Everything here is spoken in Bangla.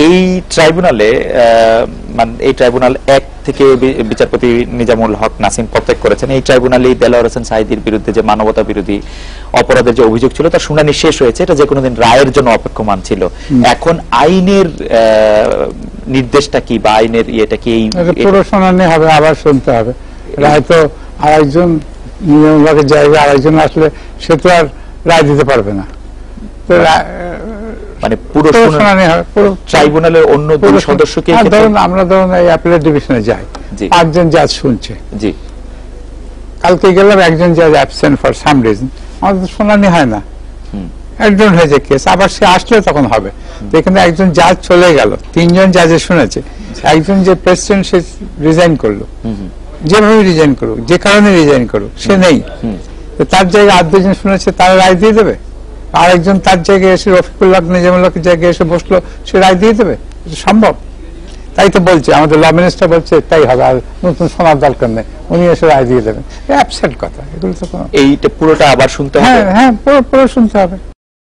এই ট্রাইব্যুনালে মানে এই ট্রাইব্যুনাল 1 থেকে বিচারপতি নিজামুল হক নাসিম প্রত্যেক করেছেন, এই ট্রাইব্যুনালে দেলোয়ার হোসেন সাঈদীর বিরুদ্ধে যে মানবতা বিরোধী অপরাধের যে অভিযোগ ছিল তার শুনানি শেষ হয়েছে, এটা যে কোনো দিন রায়ের জন্য অপেক্ষমান ছিল। এখন আইনের নির্দেশটা কি বা আইনের ইয়েটা কি? এই পুরো শুনানি হবে, আবার শুনতে হবে। রায় তো আরেকজন নিজামুল জায়গায় আরেকজন আসলে সে তো আর রায় দিতে পারবে না, মানে পুরো শুনানি হবে। পুরো ট্রাইব্যুনালের অন্য দুই সদস্যকে ধরুন আমরা এই অ্যাপিলেট ডিভিশনে যাই, 5 জন জাজ শুনছে, জি কালকে গেলাম একজন জাজ অ্যাবসেন্ট ফর সাম রিজন, আমাদের শুনানি হয় না, একজন হয়েছে কেস, আবার সে আসলে তখন হবে। এখানে একজন জাজ চলে গেল, 3 জন জাজে শুনেছে, একজন যে প্রেসিডেন্ট সে রিজাইন করলো, যেভাবে রিজাইন করুক, যে কারণে রিজাইন করুক, সে নেই, তার জায়গায় আর 2 জন শুনেছে, তারা রায় দিয়ে দেবে। আরেকজন তার জায়গায় এসে রফিকুল হক নিজামুল্লাহর জায়গায় এসে বসলো, সে রায় দিয়ে দেবে? এটা সম্ভব? তাই তো বলছে আমাদের ল মিনিস্টার বলছে তাই হবে, আর নতুন শোনার দরকার নেই, উনি এসে রায় দিয়ে দেবেন। অ্যাবসেন্ট কথা, এগুলো তো এইটা পুরোটা আবার শুনতে হবে। হ্যাঁ, পুরো শুনতে হবে।